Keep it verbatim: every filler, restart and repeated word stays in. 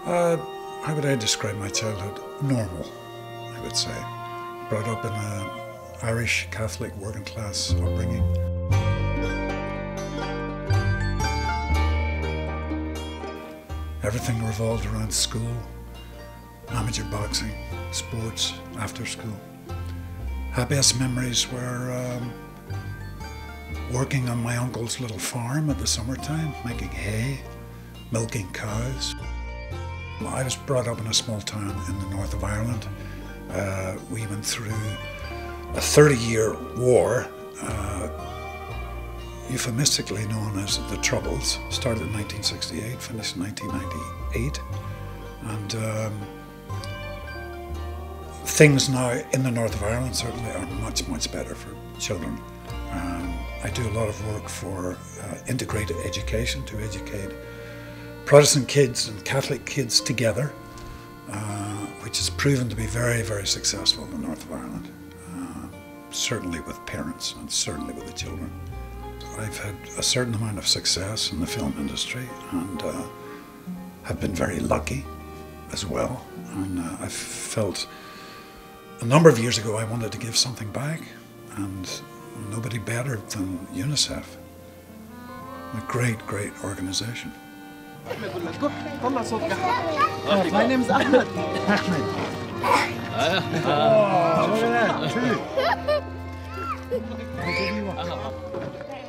Uh, how would I describe my childhood? Normal, I would say. Brought up in an Irish Catholic working class upbringing. Everything revolved around school, amateur boxing, sports, after school. Happiest memories were um, working on my uncle's little farm at the summertime, making hay, milking cows. I was brought up in a small town in the north of Ireland. Uh, we went through a thirty-year war, uh, euphemistically known as the Troubles. Started in nineteen sixty-eight, finished in nineteen ninety-eight. And um, things now in the north of Ireland certainly are much, much better for children. Um, I do a lot of work for uh, integrated education to educate Protestant kids and Catholic kids together, uh, which has proven to be very, very successful in the north of Ireland, uh, certainly with parents and certainly with the children. I've had a certain amount of success in the film industry and uh, have been very lucky as well. And uh, I've felt a number of years ago I wanted to give something back, and nobody better than UNICEF, a great, great organization. My name is Ahmed. Ahmed. Oh, look at that, too.